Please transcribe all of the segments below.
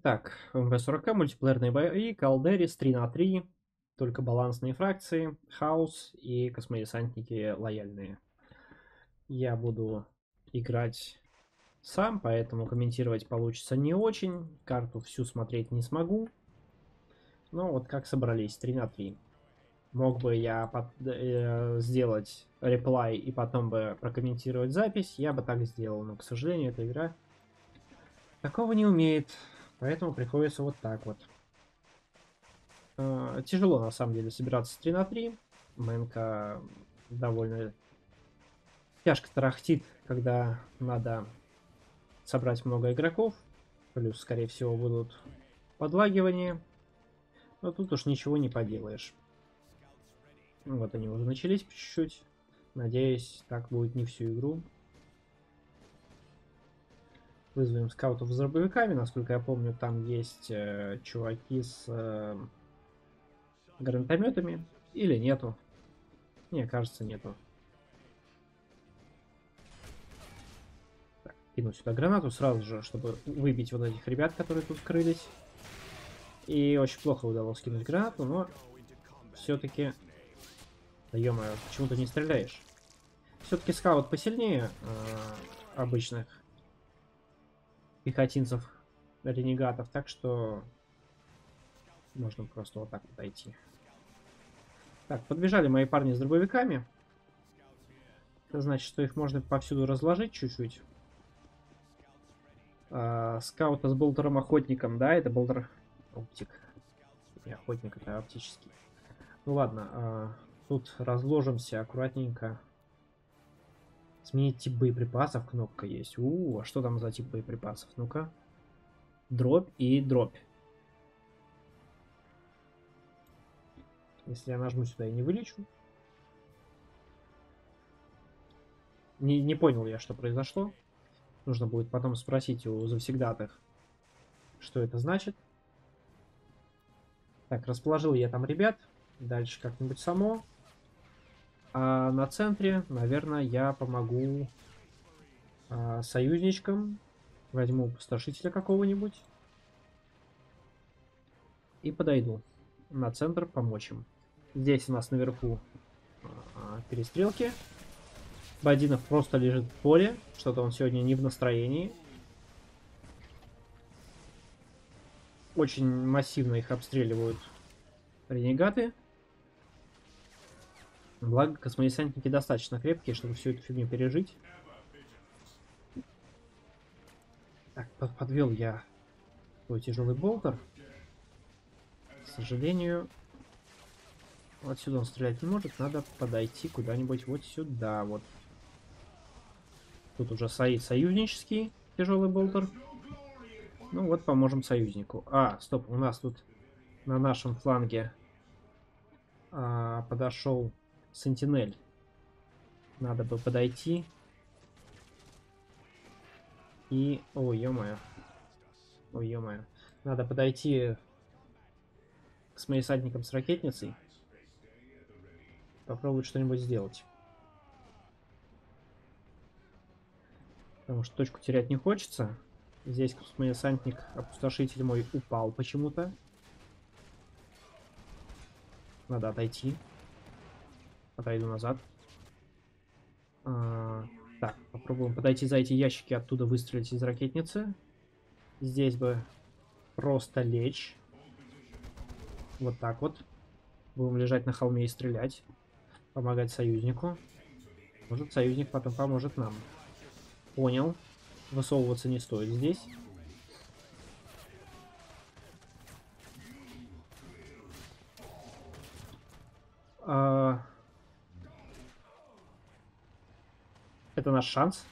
Итак, МВ-40, мультиплеерные бои, Калдерис 3 на 3, только балансные фракции, хаос и космодесантники лояльные. Я буду играть сам, поэтому комментировать получится не очень, карту всю смотреть не смогу. Но вот как собрались, 3 на 3. Мог бы я сделать реплай и потом бы прокомментировать запись, я бы так сделал, но, к сожалению, эта игра такого не умеет, поэтому приходится вот так вот. Тяжело на самом деле собираться с 3 на 3. Мэнка довольно тяжко тарахтит, когда надо собрать много игроков. Плюс, скорее всего, будут подлагивания. Но тут уж ничего не поделаешь. Вот они уже начались по чуть-чуть. Надеюсь, так будет не всю игру. Вызовем скаутов с дробовиками. Насколько я помню, там есть чуваки с гранатометами. Или нету. Мне кажется, нету. Кину сюда гранату сразу же, чтобы выбить вот этих ребят, которые тут скрылись. И очень плохо удалось кинуть гранату, но все-таки... Да ё-моё, почему ты не стреляешь? Все-таки скаут посильнее обычных пехотинцев, ренегатов, так что можно просто вот так подойти. Так, подбежали мои парни с дробовиками. Это значит, что их можно повсюду разложить чуть-чуть. Скаута с болтером-охотником, да, это болтер оптик. Не охотник, это оптический. Ну ладно, тут разложимся аккуратненько. Сменить тип боеприпасов, кнопка есть. А что там за тип боеприпасов? Ну-ка. Дробь и дробь. Если я нажму сюда, я не вылечу. Не понял я, что произошло. Нужно будет потом спросить у завсегдатых, что это значит. Так, расположил я там ребят. Дальше как-нибудь само. А на центре, наверное, я помогу союзничкам. Возьму пустошителя какого-нибудь. И подойду на центр помочь им. Здесь у нас наверху перестрелки. Бадинов просто лежит в поле. Что-то он сегодня не в настроении. Очень массивно их обстреливают ренегаты. Благо, космодесантники достаточно крепкие, чтобы всю эту фигню пережить. Так, подвел я свой тяжелый болтер. К сожалению, отсюда он стрелять не может. Надо подойти куда-нибудь вот сюда. Вот. Тут уже союзнический тяжелый болтер. Ну вот, поможем союзнику. Стоп, у нас тут на нашем фланге подошел Сентинель. Надо бы подойти. И... Ой, ё-моё. Ой, ё-моё. Надо подойти к смоесадникам с ракетницей. Попробовать что-нибудь сделать. Потому что точку терять не хочется. Здесь космодесантник, опустошитель мой, упал почему-то. Надо отойти. Отойду назад. Так, попробуем подойти за эти ящики, оттуда выстрелить из ракетницы. Здесь бы просто лечь. Вот так вот. Будем лежать на холме и стрелять. Помогать союзнику. Может, союзник потом поможет нам. Понял. Высовываться не стоит здесь. Это наш шанс.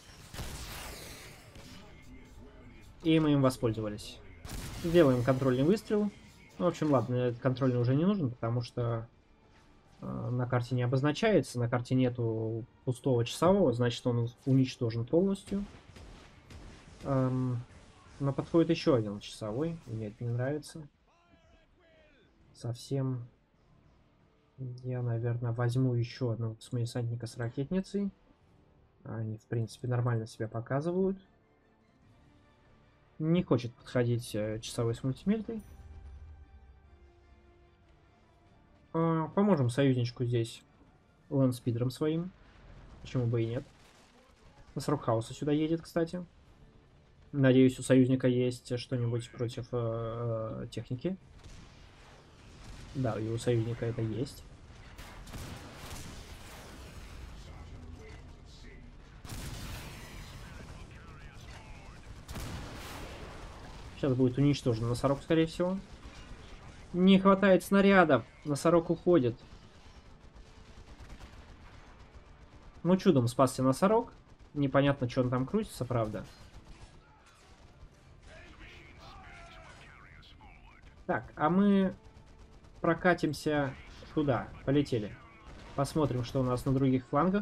И мы им воспользовались. Сделаем контрольный выстрел. Ну, в общем, ладно, этот контрольный уже не нужен, потому что на карте не обозначается. На карте нету пустого часового, значит, он уничтожен полностью. Но подходит еще один часовой. Мне это не нравится. Совсем. Я, наверное, возьму еще одного космодесантника с ракетницей. Они, в принципе, нормально себя показывают. Не хочет подходить часовой с мультимельтой. Поможем союзничку здесь лэндспидером своим. Почему бы и нет. Носорог хаоса сюда едет, кстати. Надеюсь, у союзника есть что-нибудь против техники. Да, и у союзника это есть. Сейчас будет уничтожен носорог, скорее всего. Не хватает снарядов. Носорог уходит. Ну, чудом спасся носорог. Непонятно, что он там крутится, правда. Так, а мы прокатимся туда. Полетели. Посмотрим, что у нас на других флангах.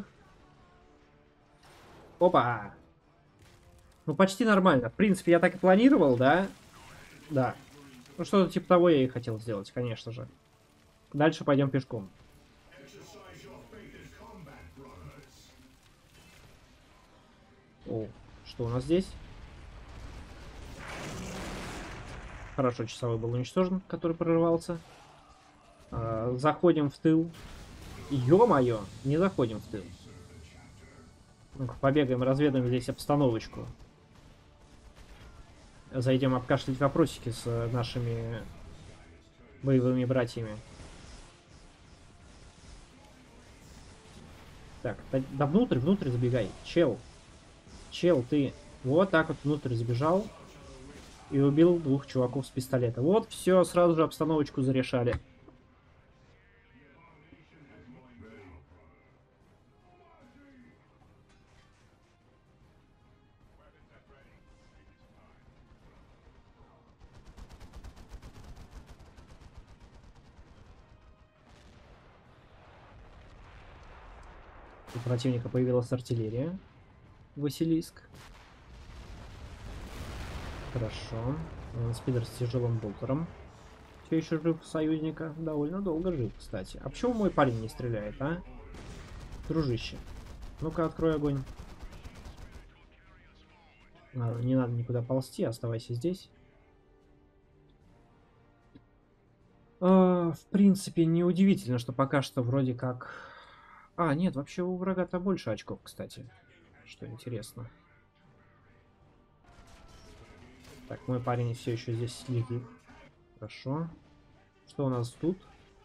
Опа! Ну, почти нормально. В принципе, я так и планировал, да? Да. Ну, что-то типа того я и хотел сделать, конечно же. Дальше пойдем пешком. О, что у нас здесь? Хорошо, часовой был уничтожен, который прорывался. Заходим в тыл. Ё-моё, не заходим в тыл. Ну-ка, побегаем, разведаем здесь обстановочку. Зайдем обкашлять вопросики с нашими боевыми братьями. Так, да внутрь забегай. Чел, ты вот так вот внутрь забежал и убил 2 чуваков с пистолета. Вот, все, сразу же обстановочку зарешали. У противника появилась артиллерия. Василиск. Хорошо. Спидер с тяжелым болтером. Все еще жив союзника. Довольно долго жив, кстати. А почему мой парень не стреляет, а? Дружище. Ну-ка, открой огонь. Не надо никуда ползти, оставайся здесь. В принципе, неудивительно, что пока что вроде как... нет, вообще у врага-то больше очков, кстати. Что интересно. Так, мой парень все еще здесь лежит. Хорошо. Что у нас тут?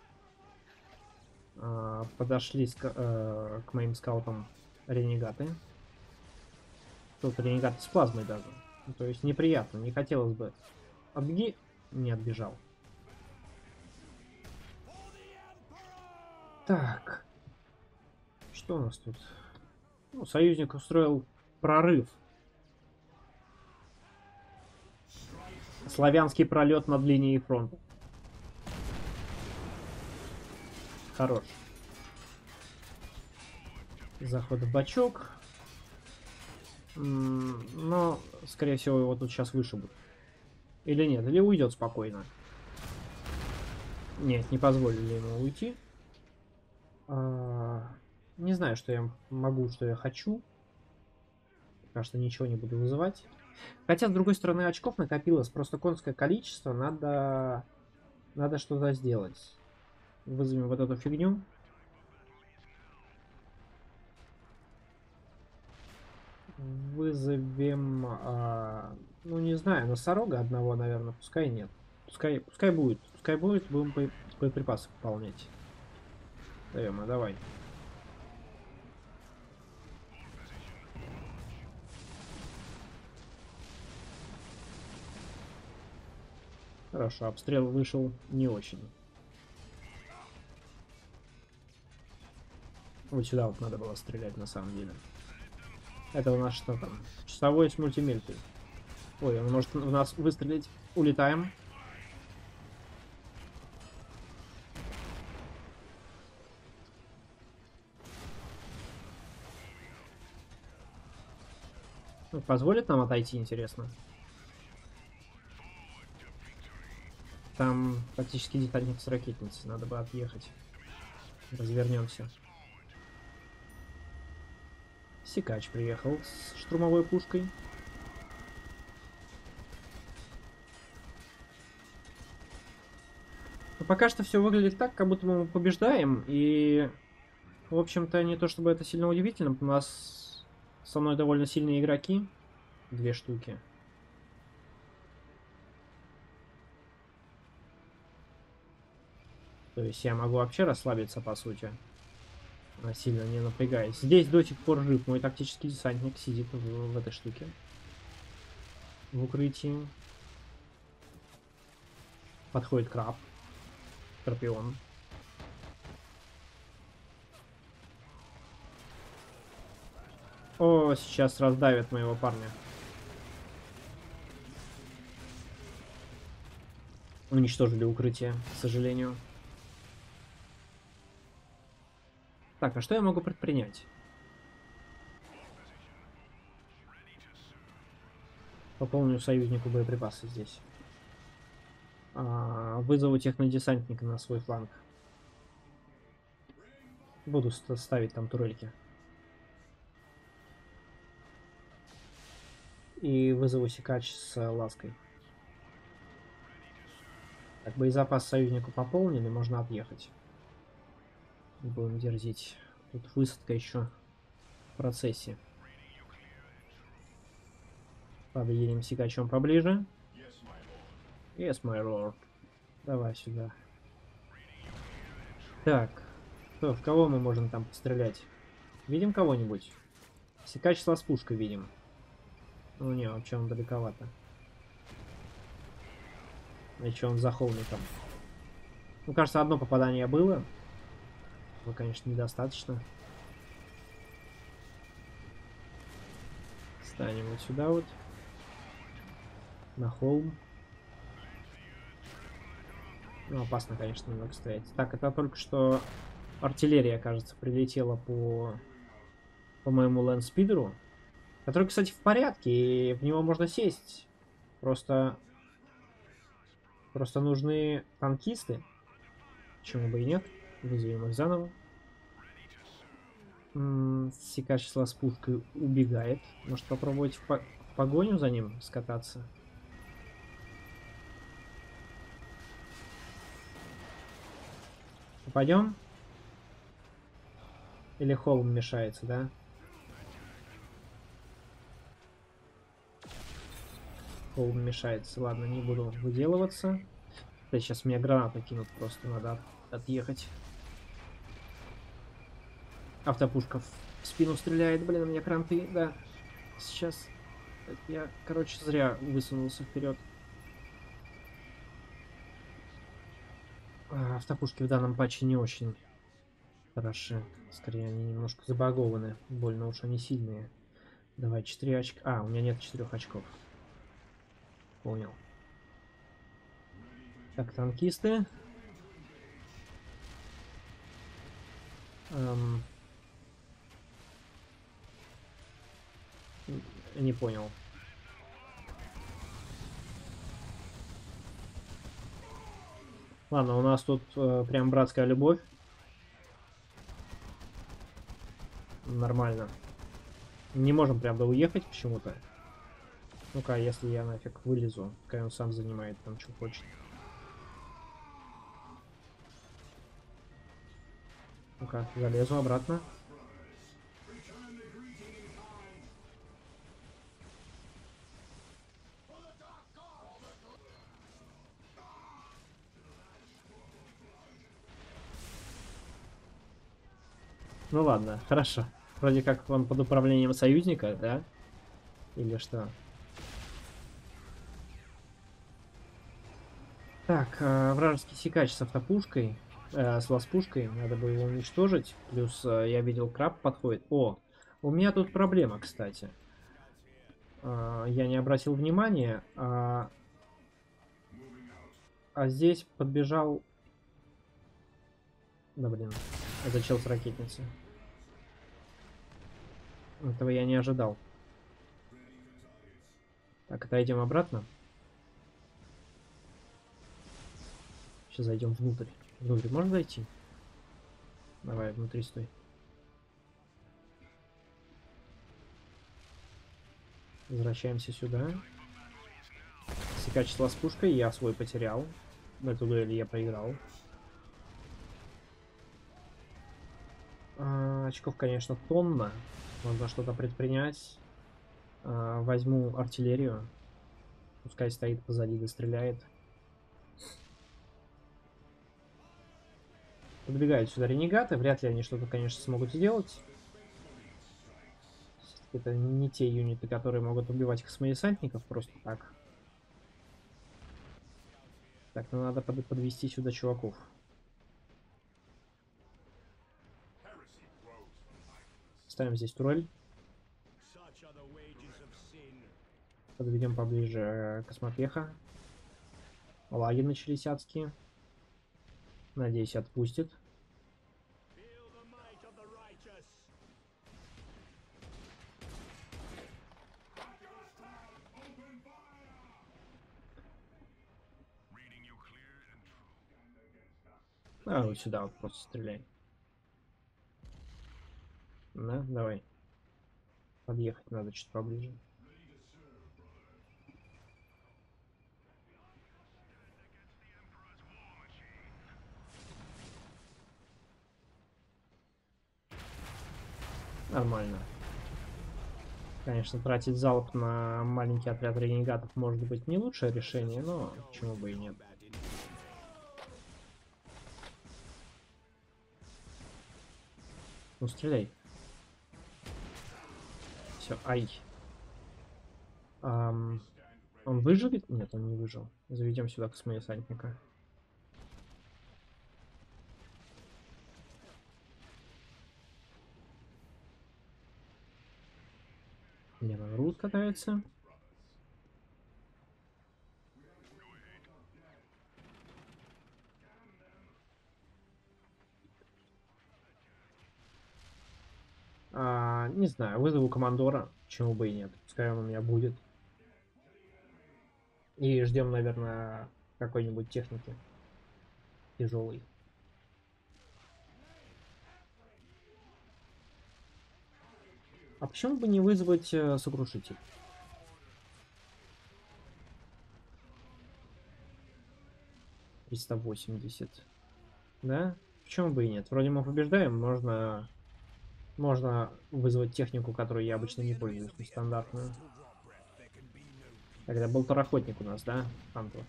Подошли к моим скаутам ренегаты. Тут ренегаты с плазмой даже. Ну, то есть неприятно, не хотелось бы. Отбеги, не отбежал. Так. Что у нас тут? Ну, союзник устроил прорыв. Славянский пролет над линией фронта. Хорош. Заход в бачок. Но, скорее всего, его тут сейчас вышибут. Или нет, или уйдет спокойно. Нет, не позволили ему уйти. Не знаю, что я могу, что я хочу. Пока что ничего не буду вызывать. Хотя, с другой стороны, очков накопилось просто конское количество. Надо что-то сделать. Вызовем вот эту фигню. Вызовем, ну не знаю, носорога одного, наверное, пускай нет. Пускай будет, будем боеприпасы пополнять. Даем, давай. Хорошо, обстрел вышел не очень. Вот сюда вот надо было стрелять на самом деле. Это у нас что там? Часовой с мультимелькой. Ой, он может в нас выстрелить. Улетаем. Ну, позволит нам отойти, интересно? Там практически детальник с ракетницей. Надо бы отъехать. Развернемся. Сикач приехал с штурмовой пушкой. Пока что все выглядит так, как будто мы побеждаем, и, в общем-то, не то чтобы это сильно удивительно. У нас со мной довольно сильные игроки. 2 штуки. То есть я могу вообще расслабиться, по сути. Сильно не напрягаясь. Здесь до сих пор жив мой тактический десантник, сидит в этой штуке. В укрытии. Подходит краб. Скорпион. О, сейчас раздавит моего парня. Уничтожили укрытие, к сожалению. Так, а что я могу предпринять? Пополню союзнику боеприпасы здесь. Вызову технодесантника на свой фланг. Буду ставить там турельки. И вызову секач с лаской. Так, боезапас союзнику пополнили, можно отъехать. Будем дерзить. Тут высадка еще в процессе. Подъедем секачом поближе. Yes, my lord. Давай сюда. Так. Что, в кого мы можем там пострелять? Видим кого-нибудь? Секач с ласпушкой видим. Ну не, вообще он далековато. Еще он за холмиком. Ну, кажется, одно попадание было. Но, конечно, недостаточно. Станем вот сюда вот. На холм. Ну, опасно, конечно, немного стоять. Так, это только что артиллерия, кажется, прилетела по моему лэндспидеру. Который, кстати, в порядке, и в него можно сесть. Просто нужны танкисты. Почему бы и нет? Вызовем их заново. Секач с ласпушкой убегает. Может попробовать в погоню за ним скататься? Попадем? Или холм мешается, да? Холм мешается. Ладно, не буду выделываться. Да, сейчас меня гранаты кинут, просто надо отъехать. Автопушка в спину стреляет, блин, у меня кранты, да. Сейчас я, короче, зря высунулся вперед. Автопушки в данном патче не очень хороши. Скорее, они немножко забагованы. Больно уж они сильные. Давай, 4 очка. У меня нет 4 очков. Понял. Так, танкисты. Не понял. Ладно, у нас тут прям братская любовь. Нормально. Не можем, правда, уехать почему-то. Ну-ка, если я нафиг вылезу, пускай он сам занимает там, что хочет. Ну-ка, залезу обратно. Ну ладно, хорошо. Вроде как он под управлением союзника, да? Или что? Так, вражеский секач с автопушкой, с ласпушкой, надо бы его уничтожить. Плюс я видел, краб подходит. О, у меня тут проблема, кстати. Я не обратил внимания, здесь подбежал... Да блин, это чел с ракетницы. Этого я не ожидал. Так, отойдем обратно. Сейчас зайдем внутрь. Внутрь можно зайти? Давай, внутри стой. Возвращаемся сюда. Секач с ласпушкой, я свой потерял. Эту дуэль я проиграл. Очков, конечно, тонна. Можно что-то предпринять. Возьму артиллерию. Пускай стоит позади, достреляет. Подбегают сюда ренегаты. Вряд ли они что-то, конечно, смогут сделать. Это не те юниты, которые могут убивать космодесантников просто так. Так, ну надо подвести сюда чуваков. Ставим здесь турель. Подведем поближе космопеха. Лаги начались адские. Надеюсь, отпустит. Вот сюда вот просто стреляй. Да, давай. Подъехать надо чуть поближе. Нормально. Конечно, тратить залп на маленький отряд ренегатов может быть не лучшее решение, но почему бы и нет. Ну, стреляй. Все, ай. Он выживет? Нет, он не выжил. Заведем сюда космодесантника. Левый рут катается. Не знаю, вызову командора. Почему бы и нет. Пускай он у меня будет. И ждем, наверное, какой-нибудь техники. Тяжелый. А почему бы не вызвать сокрушитель? $380. Да? Почему бы и нет? Вроде мы побеждаем, можно вызвать технику, которую я обычно не пользуюсь, нестандартную. Тогда был тарохотник у нас, да? Ханту.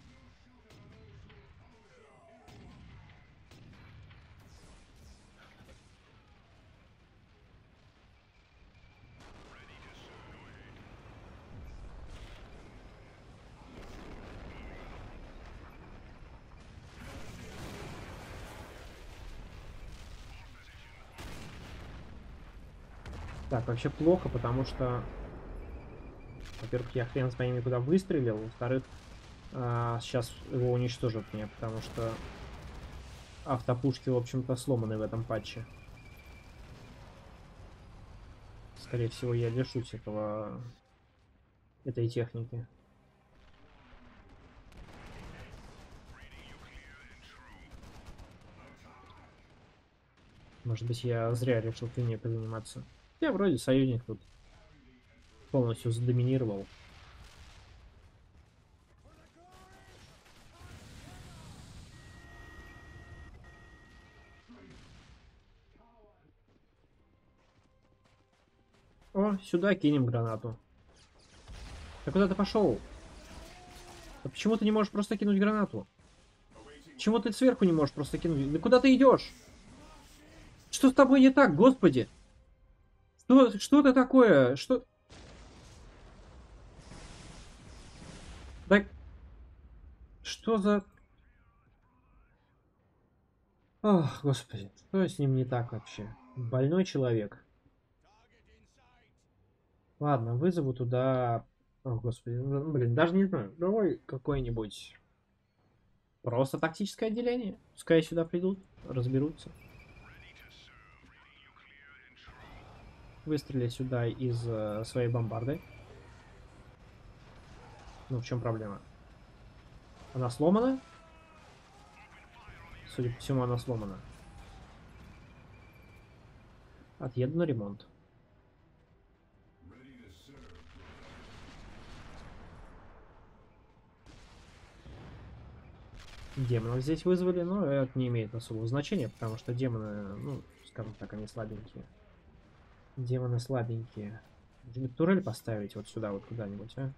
Так, вообще плохо, потому что, во-первых, я хрен с моими куда выстрелил, во-вторых, сейчас его уничтожат мне, потому что автопушки, в общем-то, сломаны в этом патче. Скорее всего, я лишусь этой техники. Может быть, я зря решил фигней позаниматься. Я вроде союзник тут полностью задоминировал. О, сюда кинем гранату. Да куда ты пошел? Да почему ты не можешь просто кинуть гранату? Почему ты сверху не можешь просто кинуть? Да куда ты идешь? Что с тобой не так, господи? Что это такое? Что... Да... Что за... Ох, господи. Что с ним не так вообще? Больной человек. Ладно, вызову туда... О, господи. Ну, блин, даже не знаю. Давай какой-нибудь... Просто тактическое отделение. Пускай сюда придут, разберутся. Выстрели сюда из своей бомбарды. Ну, в чем проблема? Она сломана? Судя по всему, она сломана. Отъеду на ремонт. демонов здесь вызвали, но это не имеет особого значения, потому что демоны, ну, скажем так, они слабенькие. Демоны слабенькие. Может быть, турель поставить вот сюда, вот куда-нибудь, а?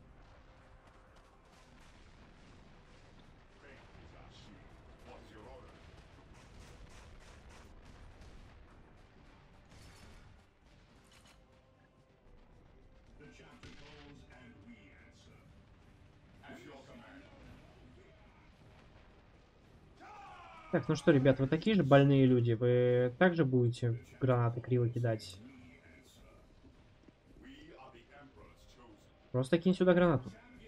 Так, ну что, ребят, вы такие же больные люди? Вы также будете гранаты криво кидать? Просто кинь сюда гранату.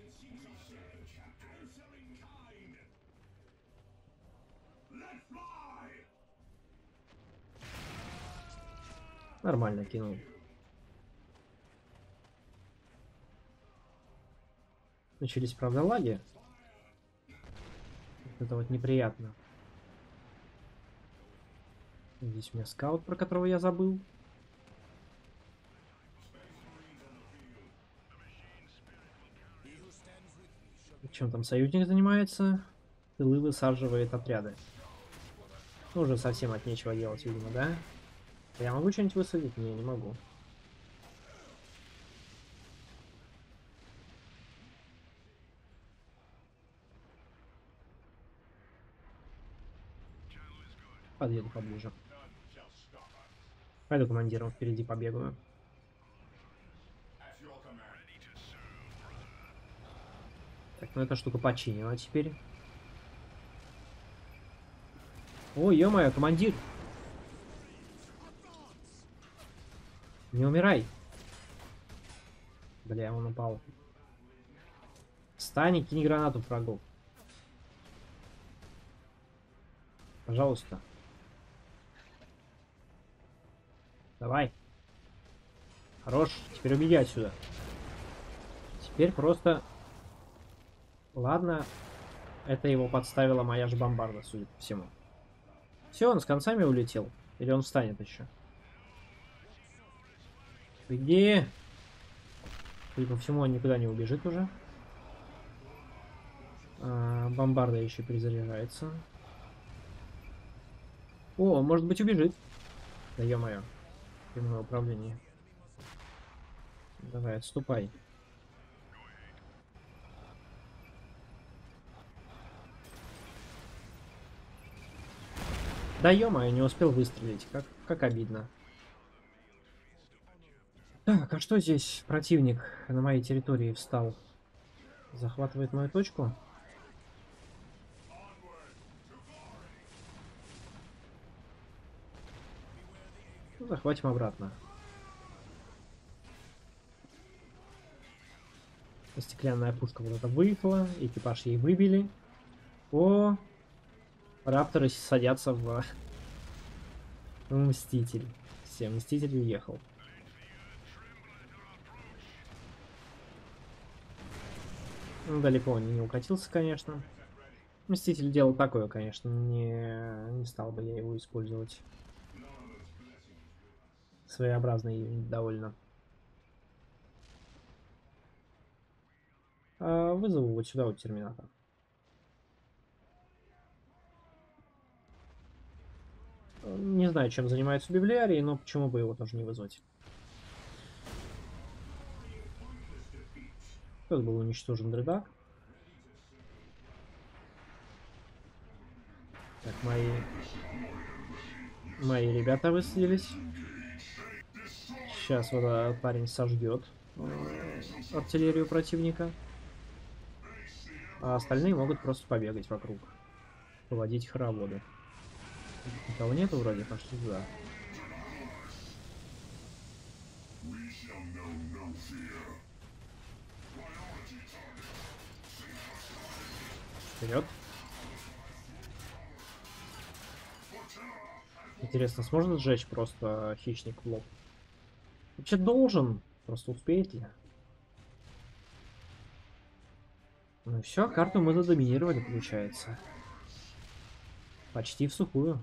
Нормально кинул. Начались, правда, лаги. Это вот неприятно. Здесь у меня скаут, про которого я забыл. Чем там союзник занимается? Тылы высаживает отряды. Ну, уже совсем от нечего делать, видимо, да? Я могу что-нибудь высадить? Не, не могу. Подъеду поближе. Пойду командиром впереди побегаю. Так, ну эта штука починена теперь. О, ё-моё, командир! Не умирай! Бля, он упал. Встань и кинь гранату в врагов. Пожалуйста. Давай. Хорош. Теперь убеги отсюда. Теперь просто... Ладно. Это его подставила моя же бомбарда, судя по всему. Все, он с концами улетел. Или он встанет еще? Где? Судя по всему, он никуда не убежит уже. Бомбарда еще перезаряжается. О, может быть, убежит. Да ё-моё. Прямое управление. Давай, отступай. Да ё-моё, не успел выстрелить. Как обидно. Так, а что здесь? Противник на моей территории встал. Захватывает мою точку. Ну, захватим обратно. Стеклянная пушка вот эта выехала. Экипаж ей выбили. О, рапторы садятся в Мститель. Все, Мститель уехал. Ну, далеко он не укатился, конечно. Мститель делал такое, конечно. Не стал бы я его использовать. Своеобразный юнит довольно. Вызову вот сюда вот терминатор. Не знаю, чем занимается библиарий, но почему бы его тоже не вызвать. Тут был уничтожен дредак. Так, мои ребята высадились. Сейчас вот этот парень сожгет артиллерию противника. А остальные могут просто побегать вокруг. Поводить хороводы. Никого нету вроде, пошли туда. Вперед. Интересно, сможет сжечь просто хищник в лоб? Вообще должен. Просто успеет ли? Ну все, карту мы задоминировали, получается. Почти в сухую.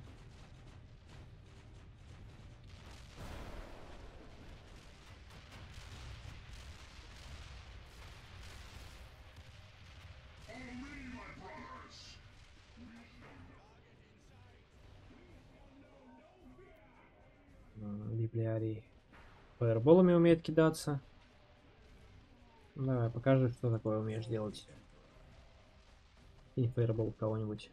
Солярий. Фаерболами умеет кидаться. Давай, покажи, что такое умеешь делать. И фаербол в кого-нибудь.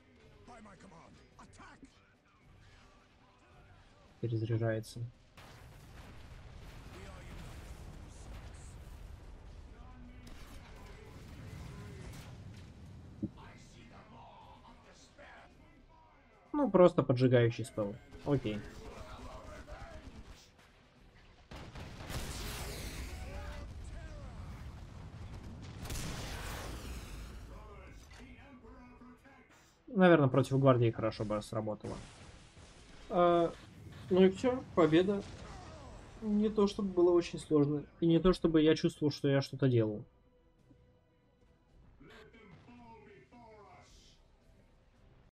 Перезаряжается. Ну, просто поджигающий спел. Окей. Наверное, против гвардии хорошо бы сработало. Ну и все, победа. Не то чтобы было очень сложно. И не то чтобы я чувствовал, что я что-то делал.